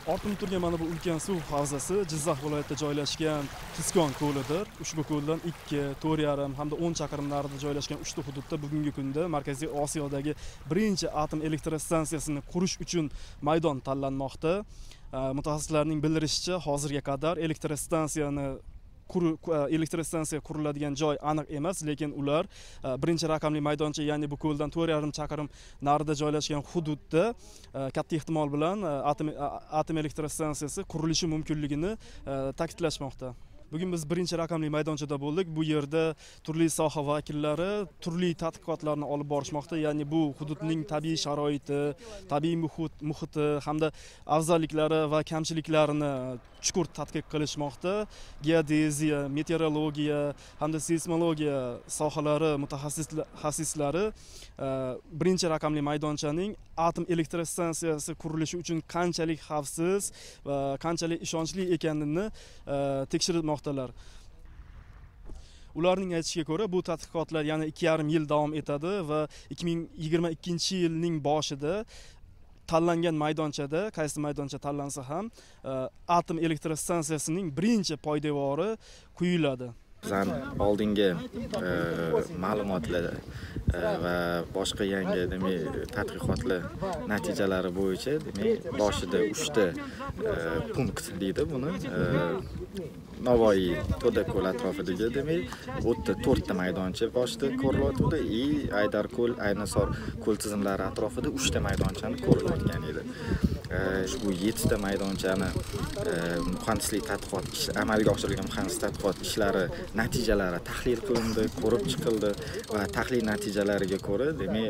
Ortimda turgan mana bu ulkan suv havzasi Jizzax viloyatida joylashgan Tiskon ko'lidir. Ushbu ko'ldan 2, 4,5 hamda 10 chaqirim narida joylashgan uchta hududda bugungi kunda Markaziy Osiyodagi birinchi atom elektrostansiyasini qurish uchun maydon tanlanmoqda. Mutaxassislarning bildirishicha, hozirga qadar elektrostansiya quriladigan joy aniq emas, lekin ular birinchi raqamli maydoncha, ya'ni bu ko'ldan 4,5 chaqirim narida joylashgan hududda katta ehtimol bilan atom elektrostansiyasi qurilishi mumkinligini ta'kidlashmoqda. Bugun biz birinchi raqamli maydonchada bo'ldik. Bu yerda turli soha vakillari turli tadqiqotlarni olib borishmoqda. Ya'ni bu hududning tabiiy sharoiti, tabiiy muhiti hamda afzalliklari va kamchiliklarini chuqur tadqiq qilishmoqda. Geodeziya, meteorologiya hamda seysmologiya sohalari mutaxassislari birinchi raqamli maydonchaning atom elektrostansiyasi qurilishi uchun qanchalik xavfsiz va qanchalik ishonchli ekanini tekshirmoqdalar. Ularning aytishiga ko'ra, bu tadqiqotlar yana 2,5 yil davom etadi va 2022-yilning boshida tanlangan maydonchada, qaysi maydoncha tanlansa ham, atom elektrostansiyasining birinchi poydevori quyiladi. Bizning oldingi ma'lumotlar va boshqa yangi tadqiqotlar natijalari bo'yicha boshida 3 ta punkt deydi buni. Navoiy To'dako'l atrofidagi 4 ta maydoncha boshida ko'rilyotdi. Aydarko'l, Aynasor ko'l tizimlari atrofida 3 ta maydonchani ko'rilayotgan edi. Ushbu 7 ta maydonchani muhandislik tadqiqot amalga oshirilgan muhandislik tadqiqot ishlari natijalari tahlil qilindi, ko'rib chiqildi va tahlil natijalariga ko'ra,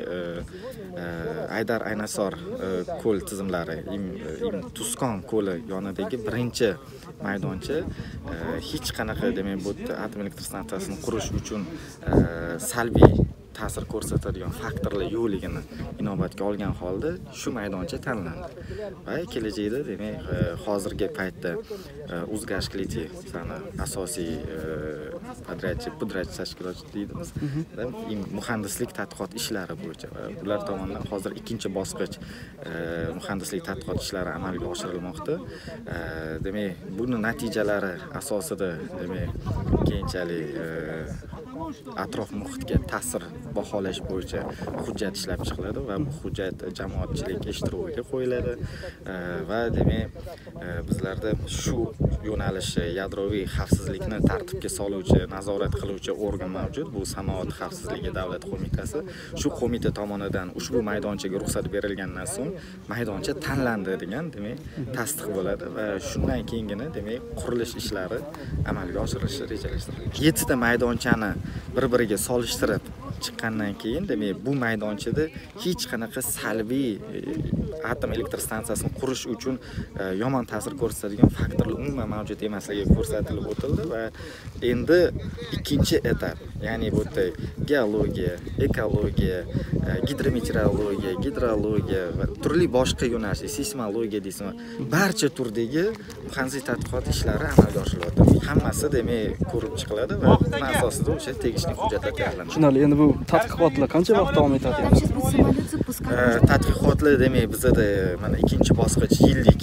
Aydar Aynasor ko'l tizimlari, Tiskon ko'li yonidagi birinchi maydoncha hech qanaqa bu atom elektrostansiyasini qurish uchun salbiy ta'sir ko'rsatadigan faktorlar yo'qligini inobatga olgan holda shu maydoncha tanlandi. Va kelajakda hozirgi paytda O'zgashkliti asosiy pudratchi tashkilotchi deymiz. Muhandislik tadqiqot ishlari bo'yicha ular tomonidan hozir ikkinchi bosqich muhandislik tadqiqot ishlari amalga oshirilmoqda. Buni natijalari asosida keyinchalik atrof muhitga ta'sir baholash bo'yicha hujjat ishlab chiqiladi va bu hujjat jamoatchilik eshituviga qo'yiladi va bizlarda shu yo'nalishda yadroviy xavfsizlikni tartibga soluvchi, nazorat qiluvchi organ mavjud. Bu Sanoat xavfsizligi davlat qo'mitasi. Shu qo'mita tomonidan ushbu maydonchaga ruxsat berilgandan so'ng maydoncha tanlandi degan tasdiq bo'ladi va shundan keyingina qurilish ishlari amalga oshirilishi rejalashtirilgan. 7 ta maydonchani bir-biriga solishtirib chiqqandan keyin bu maydonchada hech qanaqa salbiy atom elektrostansiyasini qurish uchun yomon ta'sir ko'rsatadigan faktorlar umuman mavjud emasligi ko'rsatilib o'tildi va endi ikkinchi etap, ya'ni bu geologiya, ekologiya, gidrometeorologiya, gidrologiya va turli boshqa yo'nalish, seysmologiya deysizmi, barcha turdagi muhandislik tadqiqot ishlari amalga oshirilyapti. Hammasi ko'rib chiqiladi va buni asosida o'sha tegishli hujjatlar tayyorlanadi. Tushunarli. Endi bu tadqiqotlar qancha vaqt davom etadi? Tadqiqotlar bizada mana ikkinchi bosqich yillik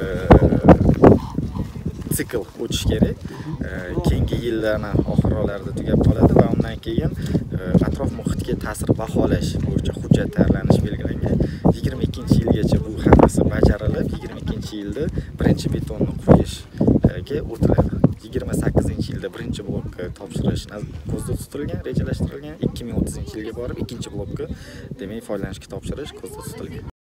sikl o'tish kerak. Keyingi yillarning oxirlarida tugab qoladi va undan keyin atrof muhitga ta'sir baholash bo'yicha hujjat tayyorlanishi belgilangan. 22-yilgacha bu hammasi bajarilib, 22-yilda birinchi betonni quyishga o'tiladi. 28-yilda birinchi blokka topshirish ko'zda tutilgan, rejalashtirilgan. 2030-yilga borib ikkinchi blokka foydalanishga topshirish ko'zda tutilgan.